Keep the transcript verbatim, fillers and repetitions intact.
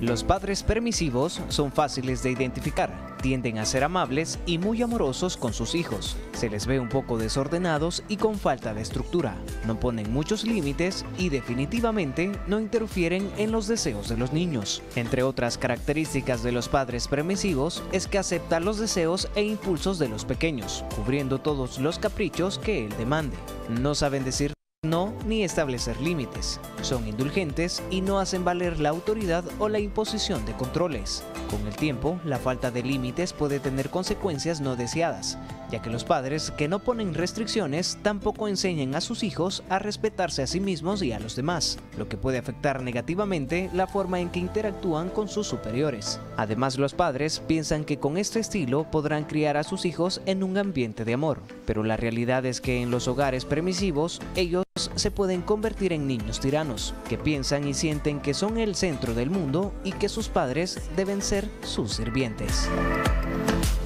Los padres permisivos son fáciles de identificar, tienden a ser amables y muy amorosos con sus hijos. Se les ve un poco desordenados y con falta de estructura. No ponen muchos límites y definitivamente no interfieren en los deseos de los niños. Entre otras características de los padres permisivos es que aceptan los deseos e impulsos de los pequeños, cubriendo todos los caprichos que él demande. No saben decir no ni establecer límites. Son indulgentes y no hacen valer la autoridad o la imposición de controles. Con el tiempo, la falta de límites puede tener consecuencias no deseadas, ya que los padres que no ponen restricciones tampoco enseñan a sus hijos a respetarse a sí mismos y a los demás, lo que puede afectar negativamente la forma en que interactúan con sus superiores. Además, los padres piensan que con este estilo podrán criar a sus hijos en un ambiente de amor, pero la realidad es que en los hogares permisivos, ellos se pueden convertir en niños tiranos, que piensan y sienten que son el centro del mundo y que sus padres deben ser sus sirvientes.